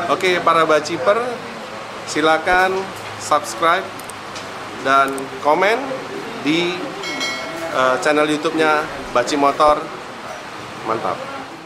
Oke, para baciper, silakan subscribe dan komen di channel YouTube-nya Baci Motor. Mantap.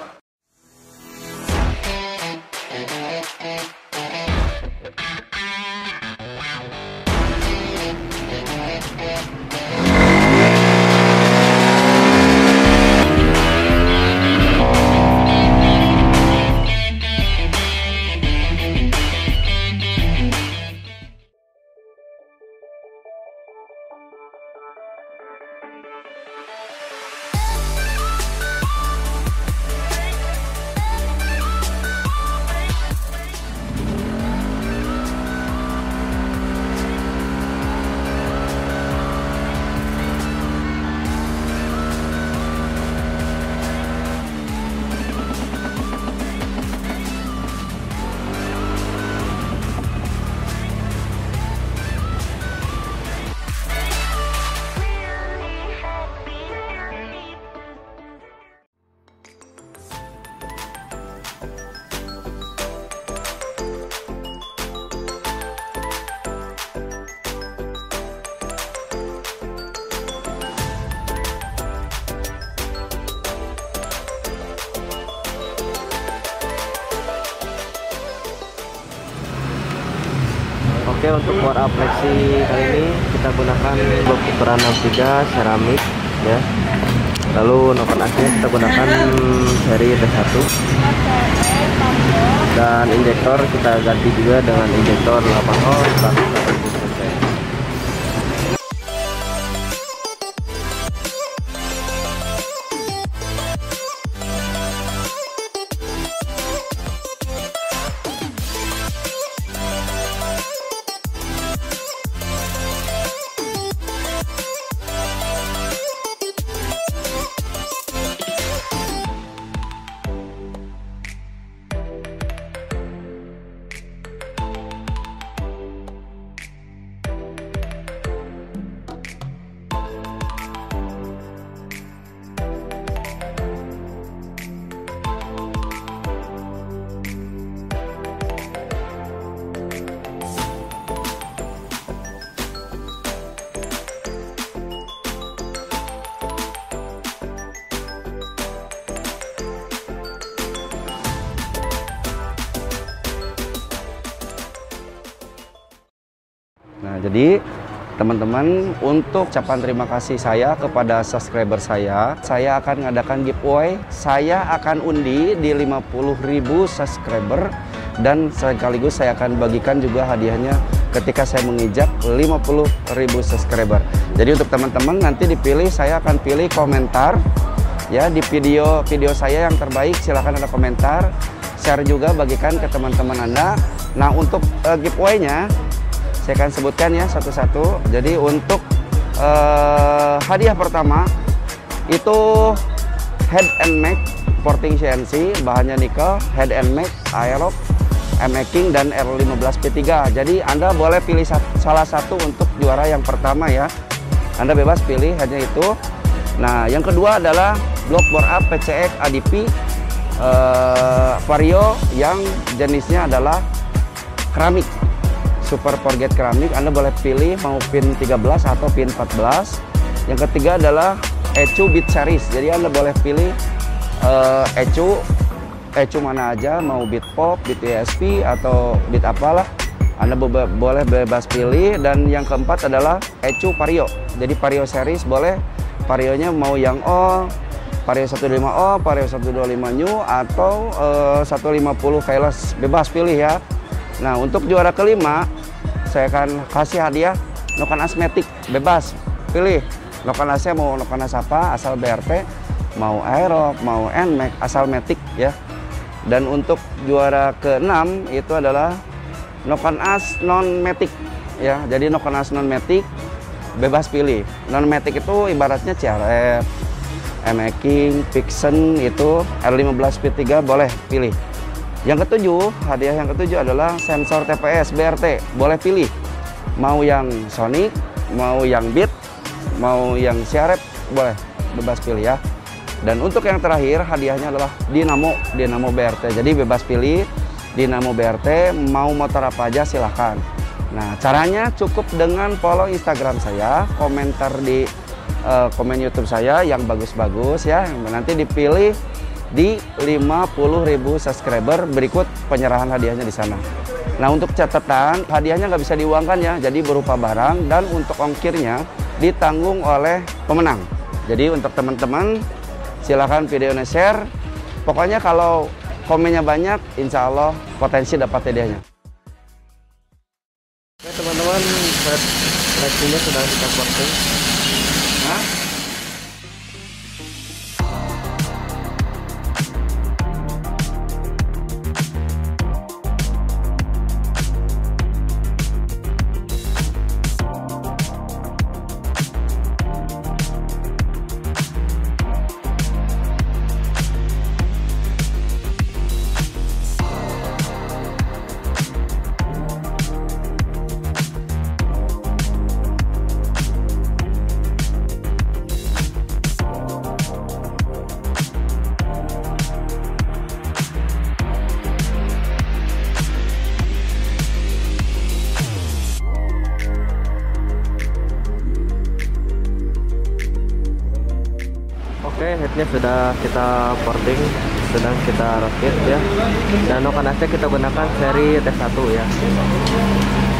Oke, untuk bor up flexi kali ini kita gunakan blok ukuran 63 seramik ya. Lalu noken AC kita gunakan seri T1. Dan injektor kita ganti juga dengan injektor 8 volt 180 cc. Nah, jadi teman-teman, untuk ucapan terima kasih saya kepada subscriber saya akan mengadakan giveaway. Saya akan undi di 50.000 subscriber dan sekaligus saya akan bagikan juga hadiahnya ketika saya menginjak 50.000 subscriber. Jadi untuk teman-teman nanti dipilih, saya akan pilih komentar ya di video saya yang terbaik. Silahkan ada komentar, share juga, bagikan ke teman-teman Anda. Nah, untuk giveaway-nya saya akan sebutkan ya satu-satu. Jadi untuk hadiah pertama itu head and neck porting CNC, bahannya nikel, head and neck, aerob, M-making dan R15 P3. Jadi Anda boleh pilih salah satu untuk juara yang pertama ya. Anda bebas pilih hanya itu. Nah, yang kedua adalah blok bore up PCX ADP Vario yang jenisnya adalah keramik. Super forget keramik, Anda boleh pilih mau pin 13 atau pin 14. Yang ketiga adalah ECU Beat Series. Jadi Anda boleh pilih ECU mana aja, mau Beat Pop, Beat ESP atau Beat apalah. Anda boleh bebas pilih. Dan yang keempat adalah ECU Vario. Jadi Vario series boleh, Varionya mau yang O, Vario 125O, Vario 125 New atau 150 Keyless, bebas pilih ya. Nah, untuk juara kelima saya akan kasih hadiah noken asmetik, bebas pilih noken AC, mau noken AC apa, asal BRT, mau aerob, mau NMAX, asal matic ya. Dan untuk juara ke-6 itu adalah noken as non matic ya. Jadi noken as non matic bebas pilih. Non matic itu ibaratnya CRF, M-making, Vixen, itu R15 P3 boleh pilih. Yang ketujuh, hadiah yang ketujuh adalah sensor TPS BRT, boleh pilih. Mau yang Sonic, mau yang Beat, mau yang CRF, boleh bebas pilih ya. Dan untuk yang terakhir, hadiahnya adalah Dynamo BRT. Jadi bebas pilih Dinamo BRT, mau motor apa aja silahkan. Nah, caranya cukup dengan follow Instagram saya, komentar di komen YouTube saya yang bagus-bagus ya. Nanti dipilih di 50.000 subscriber, berikut penyerahan hadiahnya di sana. Nah, untuk catatan, hadiahnya nggak bisa diuangkan ya, jadi berupa barang, dan untuk ongkirnya ditanggung oleh pemenang. Jadi untuk teman-teman, silahkan videonya share. Pokoknya kalau komennya banyak, insya Allah potensi dapat hadiahnya. Oke teman-teman, seleksinya sudah kita posting. Hah? Oke, headnya sudah kita porting, sedang kita rakit ya. Dan nokanasnya kita gunakan seri T1 ya.